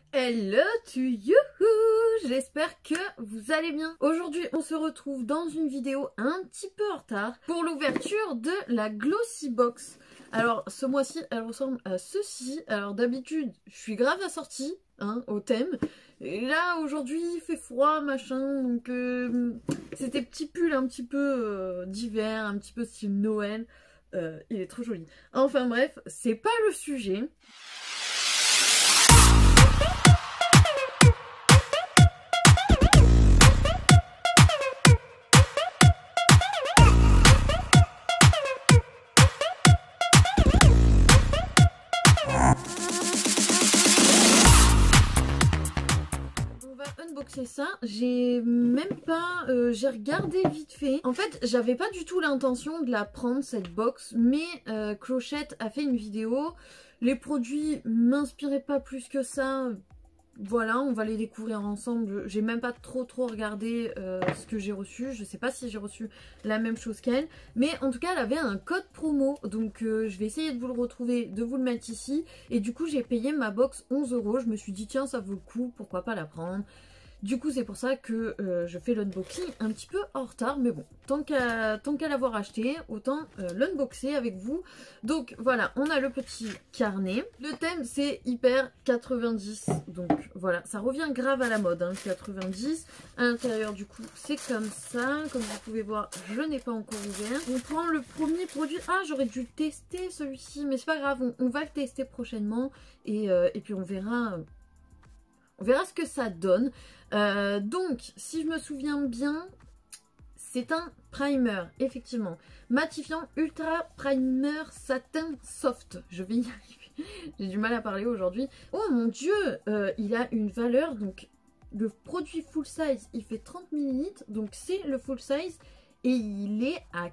Hello to you! J'espère que vous allez bien. Aujourd'hui, on se retrouve dans une vidéo un petit peu en retard pour l'ouverture de la Glossy Box. Alors, ce mois-ci, elle ressemble à ceci. Alors, d'habitude, je suis grave assortie au thème. Et là, aujourd'hui, il fait froid, machin. Donc, c'était petit pull un petit peu d'hiver, un petit peu style Noël. Il est trop joli. Enfin bref, c'est pas le sujet. Unboxer ça, j'ai même pas, j'ai regardé vite fait. En fait, j'avais pas du tout l'intention de la prendre cette box, mais Clochette a fait une vidéo. Les produits m'inspiraient pas plus que ça. Voilà, on va les découvrir ensemble. J'ai même pas trop regardé ce que j'ai reçu. Je sais pas si j'ai reçu la même chose qu'elle. Mais en tout cas, elle avait un code promo. Donc je vais essayer de vous le retrouver, de vous le mettre ici. Et du coup, j'ai payé ma box 11 €. Je me suis dit, tiens, ça vaut le coup, pourquoi pas la prendre. Du coup, c'est pour ça que je fais l'unboxing un petit peu en retard. Mais bon, tant qu'à l'avoir acheté, autant l'unboxer avec vous. Donc voilà, on a le petit carnet. Le thème, c'est hyper 90. Donc voilà, ça revient grave à la mode, 90. À l'intérieur, du coup, c'est comme ça. Comme vous pouvez voir, je n'ai pas encore ouvert. On prend le premier produit. Ah, j'aurais dû tester celui-ci. Mais c'est pas grave, on va le tester prochainement. Et puis on verra... On verra ce que ça donne. Donc, si je me souviens bien, c'est un primer, effectivement. Matifiant Ultra Primer Satin Soft. Je vais y arriver. J'ai du mal à parler aujourd'hui. Oh mon dieu, il a une valeur. Donc, le produit full size, il fait 30 ml. Donc, c'est le full size. Et il est à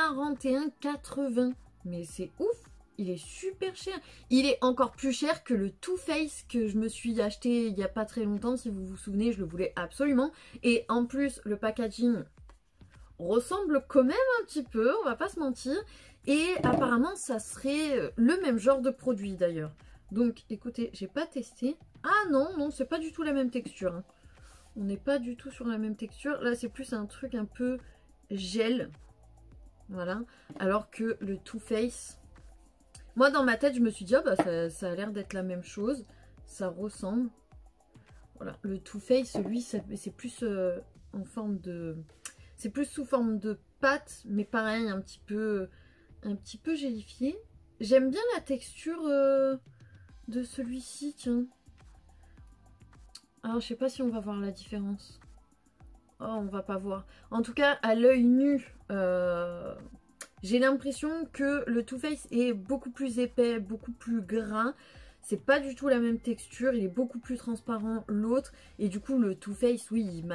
41,80. Mais c'est ouf. Il est super cher. Il est encore plus cher que le Too Faced que je me suis acheté il n'y a pas très longtemps. Si vous vous souvenez, je le voulais absolument. Et en plus, le packaging ressemble quand même un petit peu, on va pas se mentir. Et apparemment, ça serait le même genre de produit d'ailleurs. Donc, écoutez, j'ai pas testé. Ah non, c'est pas du tout la même texture. On n'est pas du tout sur la même texture. Là, c'est plus un truc un peu gel. Voilà. Alors que le Too Faced... Moi, dans ma tête, je me suis dit, oh, bah, ça a l'air d'être la même chose. Ça ressemble. Voilà, le Too Faced, lui, c'est plus en forme de... C'est plus sous forme de pâte, mais pareil, un petit peu gélifié. J'aime bien la texture de celui-ci, tiens. Alors, je sais pas si on va voir la différence. Oh, on va pas voir. En tout cas, à l'œil nu... j'ai l'impression que le Too Faced est beaucoup plus épais, beaucoup plus gras. C'est pas du tout la même texture, il est beaucoup plus transparent l'autre. Et du coup le Too Faced, oui, il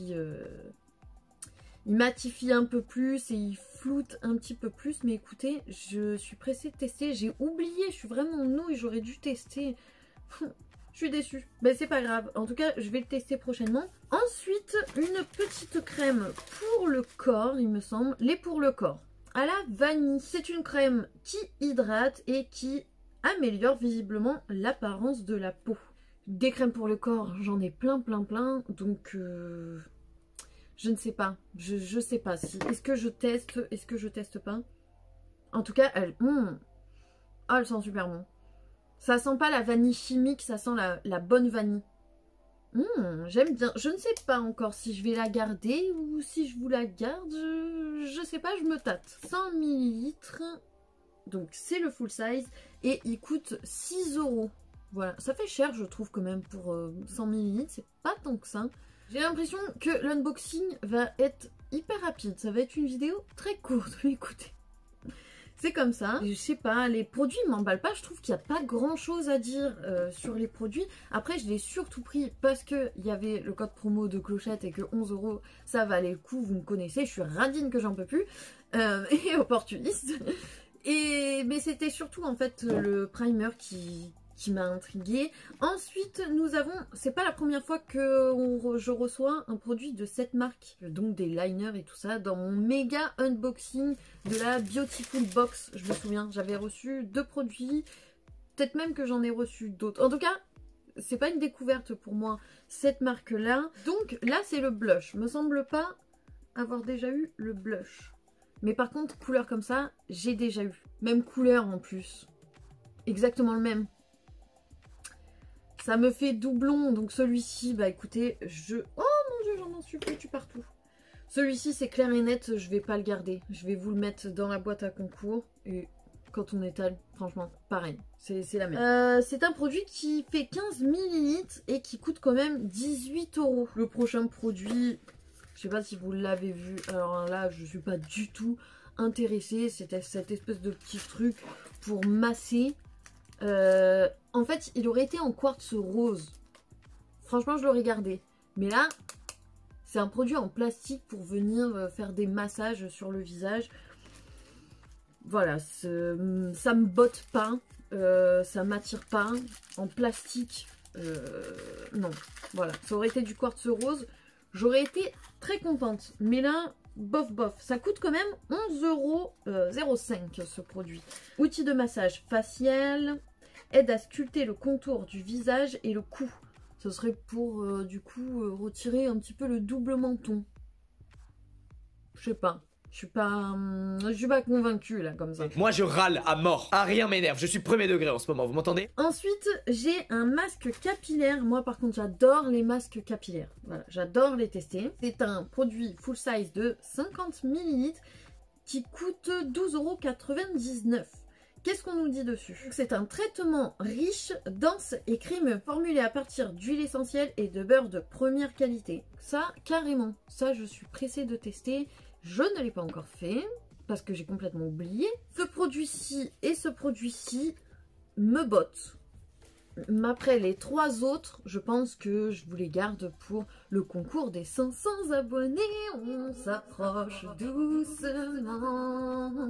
matifie un peu plus et il floute un petit peu plus. Mais écoutez, je suis pressée de tester. J'ai oublié, je suis vraiment nouille, j'aurais dû tester. Je suis déçue. Ben c'est pas grave. En tout cas, je vais le tester prochainement. Ensuite, une petite crème pour le corps, il me semble. Les pour le corps. À la vanille. C'est une crème qui hydrate et qui améliore visiblement l'apparence de la peau. Des crèmes pour le corps, j'en ai plein. Donc, je ne sais pas. Je sais pas. Est-ce que je teste? Est-ce que je teste pas? En tout cas, elle sent super bon. Ça sent pas la vanille chimique, ça sent la bonne vanille. J'aime bien. Je ne sais pas encore si je vais la garder ou si je vous la garde. Je sais pas, je me tâte. 100 ml. Donc c'est le full size. Et il coûte 6 €. Voilà, ça fait cher je trouve quand même pour 100 ml. C'est pas tant que ça. J'ai l'impression que l'unboxing va être hyper rapide. Ça va être une vidéo très courte. Écoutez. C'est comme ça. Je sais pas, les produits m'emballent pas. Je trouve qu'il n'y a pas grand chose à dire sur les produits. Après, je l'ai surtout pris parce qu'il y avait le code promo de Clochette et que 11 € ça valait le coup. Vous me connaissez, je suis radine que j'en peux plus. Et opportuniste. Mais c'était surtout en fait le primer qui m'a intriguée. Ensuite, nous avons, c'est pas la première fois que je reçois un produit de cette marque, donc des liners et tout ça, dans mon méga unboxing de la Beautiful Box. Je me souviens, j'avais reçu 2 produits, peut-être même que j'en ai reçu d'autres. En tout cas, c'est pas une découverte pour moi, cette marque-là. Donc là, c'est le blush. Me semble pas avoir déjà eu le blush. Mais par contre, couleur comme ça, j'ai déjà eu. Même couleur en plus. Exactement le même. Ça me fait doublon. Donc celui-ci, bah écoutez, oh mon dieu, j'en suis foutu partout. Celui-ci, c'est clair et net, je vais pas le garder. Je vais vous le mettre dans la boîte à concours. Et quand on étale, franchement, pareil. C'est la même. C'est un produit qui fait 15 ml et qui coûte quand même 18 €. Le prochain produit, je sais pas si vous l'avez vu. Alors là, je suis pas du tout intéressée. C'était cette espèce de petit truc pour masser. En fait, il aurait été en quartz rose. Franchement, je l'aurais gardé. Mais là... c'est un produit en plastique pour venir faire des massages sur le visage. Voilà, ça me botte pas, ça m'attire pas. En plastique, non. Voilà, ça aurait été du quartz rose, j'aurais été très contente. Mais là, bof bof, ça coûte quand même 11,05 € ce produit. Outil de massage facial, aide à sculpter le contour du visage et le cou. Ce serait pour, du coup, retirer un petit peu le double menton. Je sais pas. Je suis pas convaincue, là, comme ça. Moi, je râle à mort. Ah, rien m'énerve. Je suis premier degré en ce moment, vous m'entendez? Ensuite, j'ai un masque capillaire. Moi, par contre, j'adore les masques capillaires. Voilà, j'adore les tester. C'est un produit full size de 50 ml qui coûte 12,99 €. Qu'est-ce qu'on nous dit dessus? C'est un traitement riche, dense et crémeux, formulé à partir d'huile essentielle et de beurre de première qualité. Ça, carrément, ça je suis pressée de tester. Je ne l'ai pas encore fait, parce que j'ai complètement oublié. Ce produit-ci et ce produit-ci me bottent. Mais après les trois autres, je pense que je vous les garde pour le concours des 500 abonnés. On s'approche doucement.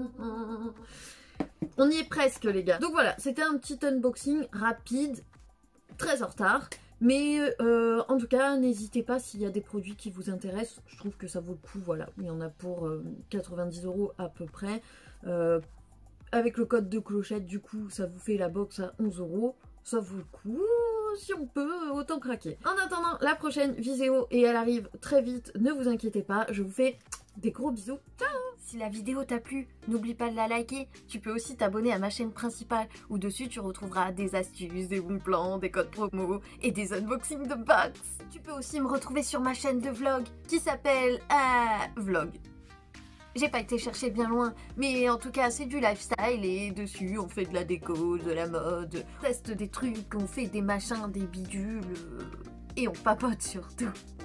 On y est presque les gars. Donc voilà, c'était un petit unboxing rapide, très en retard. Mais en tout cas, n'hésitez pas s'il y a des produits qui vous intéressent. Je trouve que ça vaut le coup, voilà. Il y en a pour 90 € à peu près. Avec le code de clochette, du coup, ça vous fait la box à 11 €. Ça vaut le coup. Si on peut, autant craquer. En attendant la prochaine vidéo, et elle arrive très vite, ne vous inquiétez pas. Je vous fais des gros bisous. Ciao! Si la vidéo t'a plu, n'oublie pas de la liker. Tu peux aussi t'abonner à ma chaîne principale où dessus tu retrouveras des astuces, des bons plans, des codes promo et des unboxings de box. Tu peux aussi me retrouver sur ma chaîne de vlog qui s'appelle Vlog. J'ai pas été chercher bien loin, mais en tout cas c'est du lifestyle et dessus on fait de la déco, de la mode, on teste des trucs, on fait des machins, des bidules et on papote surtout.